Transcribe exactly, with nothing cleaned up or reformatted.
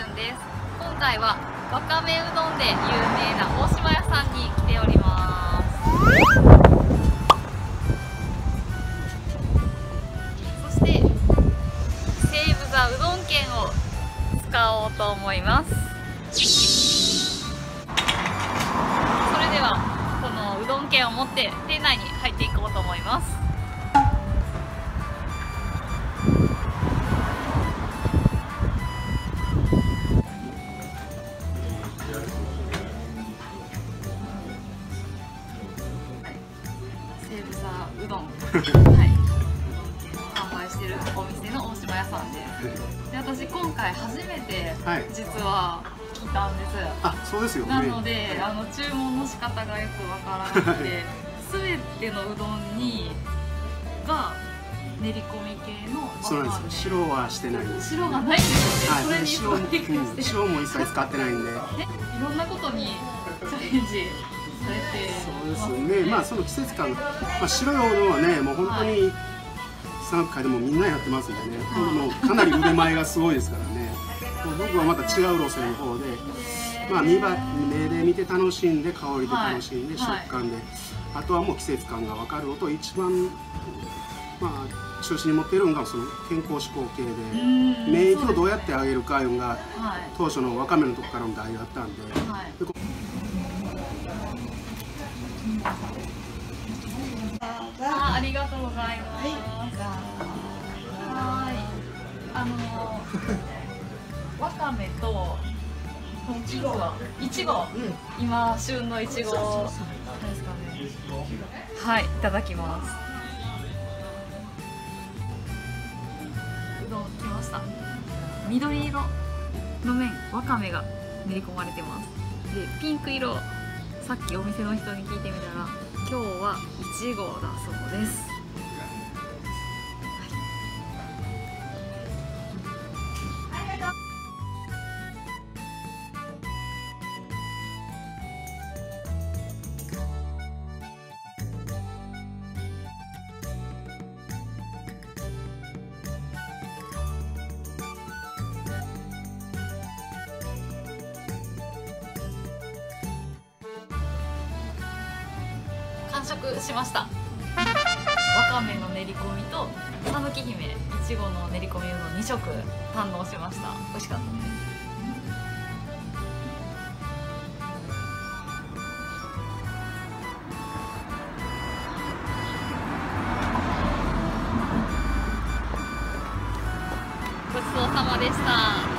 んです。今回はわかめうどんで有名な大島屋さんに来ております。そして西武座うどん券を使おうと思います。それではこのうどん券を持って店内に入っていこうと思います。西武座うどん、はい、販売してるお店の大島屋さんです。で、私今回初めて実は来たんです。 あ、そうですよね。 なので、あの注文の仕方がよくわからなくて、すべてのうどんにが練り込み系の。 そうなんですよ。白はしてないんです。 白がないんですよね。 はい、 それにびっくりして。 塩も一切使ってないんで。 いろんなことにチャレンジされてますね。 そうですね。まあその季節感、まあ白いおうどんはね、もう本当にさんかいでもみんなやってますんでね。もうかなり腕前がすごいですからね。もう僕はまた違う路線の方で、まあ見ば目で見て楽しんで、香りで楽しんで、食感で、あとはもう季節感が分かるのと一番まあ中心に持っているのがその健康志向系で、免疫をどうやって上げるかいうのが当初のわかめのとこからの題だったんで。はい、 あ, ありがとうございます。はい。あのわかめといちごがいちご、今旬のいちごですかね。はい、いただきます。うどん来ました。緑色の麺、わかめが練り込まれてます。で、ピンク色、さっきお店の人に聞いてみたら、今日はいちごだそうです。完食しました。わかめの練り込みとさぬき姫いちごの練り込みのにしょく堪能しました。美味しかったです。ごちそうさまでした。